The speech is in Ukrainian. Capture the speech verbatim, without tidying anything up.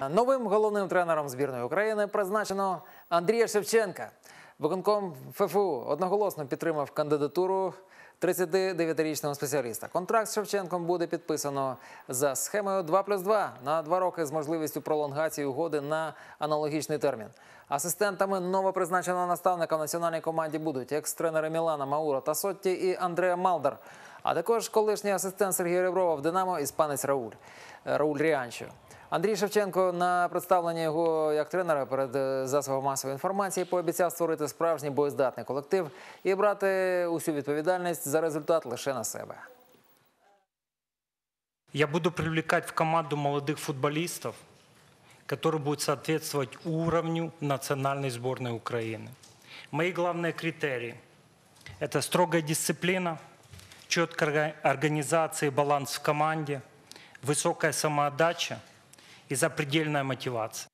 Новим головним тренером збірної України призначено Андрія Шевченка. Виконком ФФУ одноголосно підтримав кандидатуру тридцятидев'ятирічного спеціаліста. Контракт з Шевченком буде підписано за схемою два плюс два на два роки з можливістю пролонгації угоди на аналогічний термін. Асистентами новопризначеного наставника в національній команді будуть екс-тренери Мілана Мауро Тасотті і Андреа Малдер, а також колишній асистент Сергія Реброва в «Динамо» іспанець Рауль, Рауль Ріанчо. Андрій Шевченко на представленні його як тренера перед засобами масової інформації пообіцяв створити справжній боєздатний колектив і брати усю відповідальність за результат лише на себе. Я буду привлекать в команду молодых футболистов, которые будут соответствовать уровню национальной сборной Украины. Мои главные критерии – это строгая дисциплина, четкая организация и баланс в команде, высокая самоотдача и запредельная мотивация.